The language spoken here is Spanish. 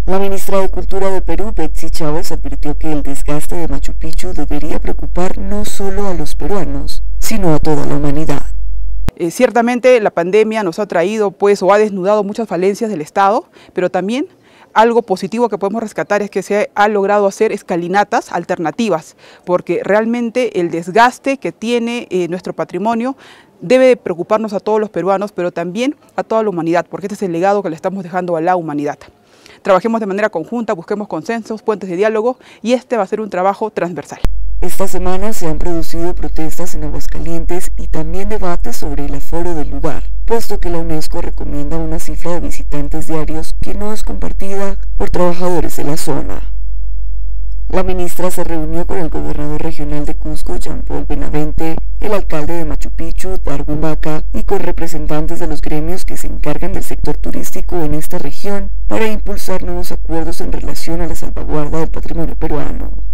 La ministra de Cultura de Perú, Betsy Chávez, advirtió que el desgaste de Machu Picchu debería preocupar no solo a los peruanos, sino a toda la humanidad. Ciertamente la pandemia nos ha traído o ha desnudado muchas falencias del Estado, pero también algo positivo que podemos rescatar es que se ha logrado hacer escalinatas alternativas, porque realmente el desgaste que tiene nuestro patrimonio debe preocuparnos a todos los peruanos, pero también a toda la humanidad, porque este es el legado que le estamos dejando a la humanidad. Trabajemos de manera conjunta, busquemos consensos, puentes de diálogo, y este va a ser un trabajo transversal. Esta semana se han producido protestas en Aguascalientes y también debates sobre el aforo del lugar, puesto que la UNESCO recomienda una cifra de visitantes diarios que no es compartida por trabajadores de la zona. La ministra se reunió con el gobernador regional de Cusco, Jean Paul Benavente, el alcalde de Machu Picchu, Darwin Baca, y con representantes de los gremios que se encargan del sector turístico en esta región para impulsar nuevos acuerdos en relación a la salvaguarda del patrimonio peruano.